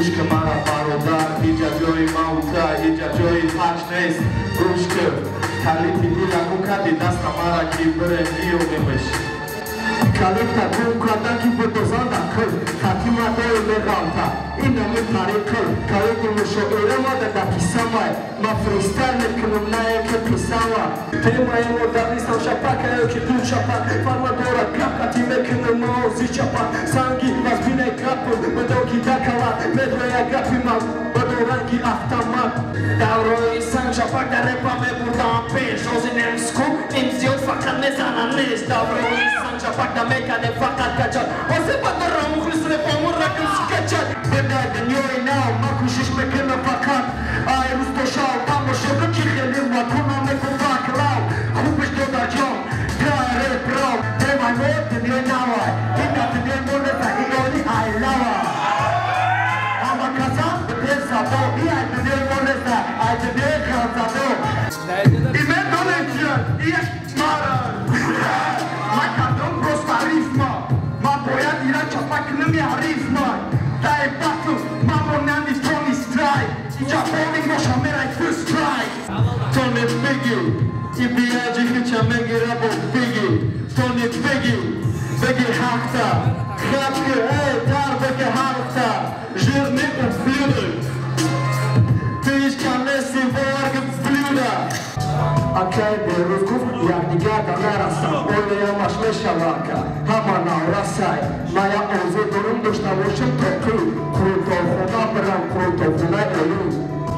گوش که مرا برادر اینجا جای موتا اینجا جای پاک نیست گوش که کلیتی دیلمو کردی دست مرا کی بره میونیمش کلیتا گم کردن کی بدوزانده کل خاتیمه دای لغانتا این نمی تاریخ کل کلیتی مشاعره ما در پیسا مای ما فریستر نکنم نایه که پیسا ما تیمای مدرنیستم شپاکه که دو شپاک فرما دورا کپکتی میکنم موزی چپاک سنگی باز بینه کپل بدوکی دکلا مدویا گپی ما بدورنگی افتماک دوروی سنگ شپاک در رپا میبردم پیش روزی نمسکو این زیاد فقط میزنن نیست دوروی سنگ شپاک در میکنه فقط کچال واسه بدر مخلص رپامون رکم سکچال بده دنیای ناو ما کوشش میکنه فقط آی روز تو شاو اما شده کی خیلی ما کنم میکن فاکلاو خوبش تو در جام داره براو دیمای مود دنیای ناوای این که دنیای مورد ایرانی ای لاوا اما کسان بده سابو ای دنیای مورد ای دنیای کازابو ایمه دونیجان ای ماران ما کدوم پروسپاریف ما باید ایران چپک نمیاریف ما دای باتو ما مونندی تونی سترایک اینجا بولینگ باشا میرای فرست سترایک تونی بگی ای بیاجی هیچا میگیره با بگی تونی بگی حقتا خبگی ای دار بگی حقتا جرمی و فلوده تیش کنیسی وارگ فلوده اکای بیروز گفت یک دیگر دا نرسم اولی همش میشواکا همه نورسای مایا اوزه درون داشته باشم توقی قروتو خونه برم قروتو خونه علوم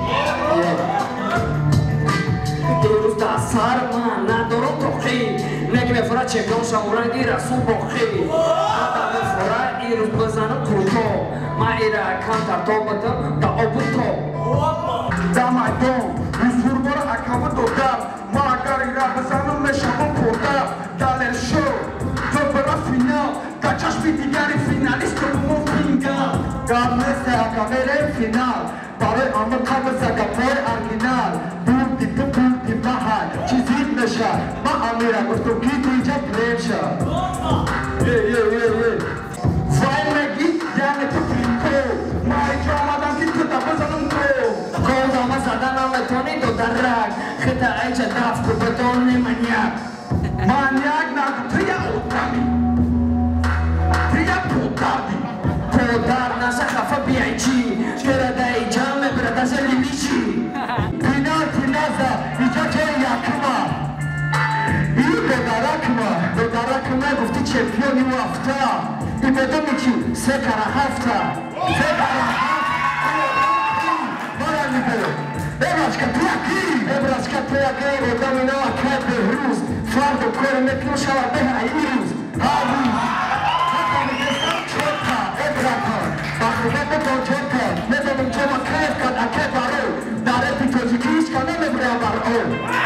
دیروز دا سر من ندارم توقی نگی بفرا چکم شمورنگی رسول باقی آدم بفرا ایروز بزنم قروتو ما ایره کم ترتو بدم دا آبو تو دمای دوم روز برو اکامو دودم ما اگر ایره بزنم میشمم پردم دلر شو تو برا فینال تا چشمی دیگری فینالیست رو بمون پینگم گام مثل اکامره فینال برای آمو کام زگپای ارگینال بودی محل چیزی نشه ما امیره گفتم کی تو اینجا پلیم شه وای مگی یعنی تو پینکو ما اینجا آمدم که تو تا بزنم تو کوزامه زدنم تونی دو درک خطا ایجا دف کو بدونی منیاک منیاک نگو تو یا اوتامی تو یا پودردی پودر نشه خفه بیای چی برده ایجا برده زلی میشی فینال تینازه ایجا که یکما ای بدرکما گفتی چمپیونی و افتا ای بدونی که سه کره هفته بارا میبره ابراز که تو یکی و دامینا کرد به روز فرد و کار مکنو شود به ایروز هاوی حتی میگستم چوتا ابراکا بخوبه بکن چوتا ندونم چه ما کیف کن اکه بارو داره پیتوزی کیش کنه مبره بر او